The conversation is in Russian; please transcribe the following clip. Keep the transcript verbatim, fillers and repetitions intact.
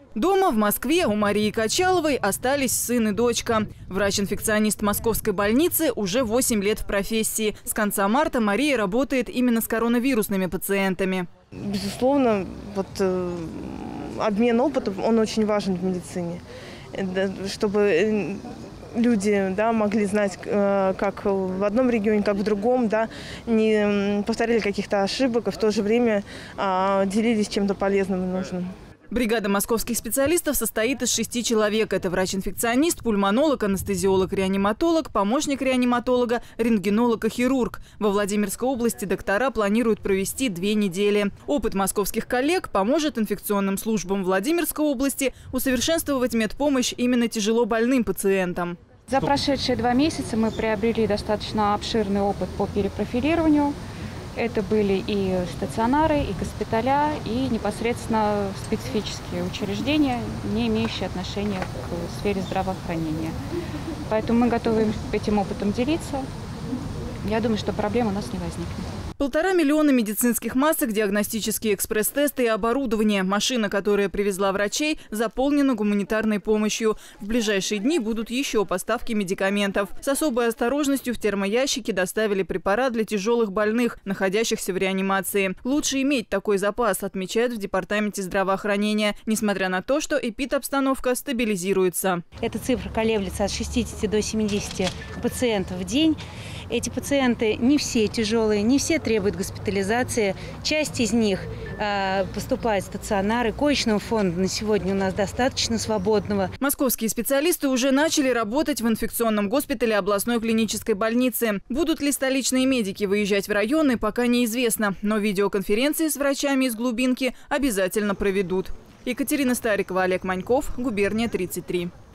Дома в Москве у Марии Качаловой остались сын и дочка. Врач-инфекционист Московской больницы уже восемь лет в профессии. С конца марта Мария работает именно с коронавирусными пациентами. Безусловно, вот, э, обмен опытом, он очень важен в медицине. Чтобы люди, да, могли знать, э, как в одном регионе, как в другом, да, не повторяли каких-то ошибок, и в то же время э, делились чем-то полезным и нужным. Бригада московских специалистов состоит из шести человек. Это врач-инфекционист, пульмонолог, анестезиолог, реаниматолог, помощник реаниматолога, рентгенолог и хирург. Во Владимирской области доктора планируют провести две недели. Опыт московских коллег поможет инфекционным службам Владимирской области усовершенствовать медпомощь именно тяжело больным пациентам. За прошедшие два месяца мы приобрели достаточно обширный опыт по перепрофилированию. Это были и стационары, и госпиталя, и непосредственно специфические учреждения, не имеющие отношения к сфере здравоохранения. Поэтому мы готовы этим опытом делиться. Я думаю, что проблем у нас не возникнет. Полтора миллиона медицинских масок, диагностические экспресс-тесты и оборудование. Машина, которая привезла врачей, заполнена гуманитарной помощью. В ближайшие дни будут еще поставки медикаментов. С особой осторожностью в термоящике доставили препарат для тяжелых больных, находящихся в реанимации. Лучше иметь такой запас, отмечают в Департаменте здравоохранения, несмотря на то, что эпидобстановка стабилизируется. Эта цифра колеблется от шестидесяти до семидесяти пациентов в день. Эти пациенты не все тяжелые, не все требуют госпитализации. Часть из них э, поступает в стационары. Коечного фонда на сегодня у нас достаточно свободного. Московские специалисты уже начали работать в инфекционном госпитале областной клинической больницы. Будут ли столичные медики выезжать в районы, пока неизвестно. Но видеоконференции с врачами из глубинки обязательно проведут. Екатерина Старикова, Олег Маньков, Губерния тридцать три.